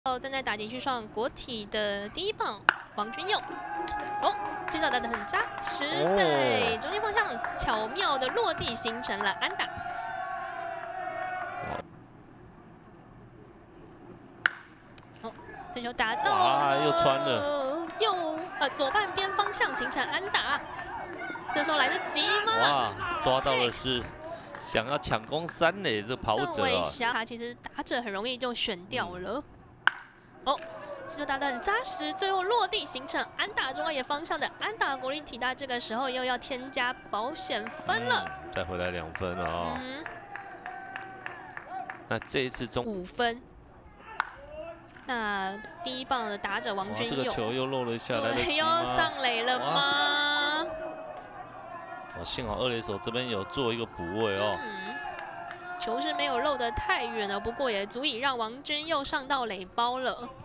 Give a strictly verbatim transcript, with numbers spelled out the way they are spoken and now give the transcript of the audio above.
哦，站在打击区上，国体的第一棒王君佑，哦，这球打得很扎实，在中间方向巧妙的落地，形成了安打。哦，这球打到哇，又穿了， 右呃左半边方向形成安打。这时候来得及吗？ 哇，抓到的是想要抢攻三垒这跑者啊！ 他其实打者很容易就选掉了。嗯 哦，这球打得很扎实，最后落地形成安打中外野方向的安打。国立体大这个时候又要添加保险分了， 嗯、再回来两分了啊、哦！嗯、那这一次中五分。那第一棒的打者王君佑， 这个球又漏了下来，对， 又上垒了吗？ 哦，幸好二垒手这边有做一个补位哦。嗯球是没有漏得太远了，不过也足以让王君佑上到垒包了。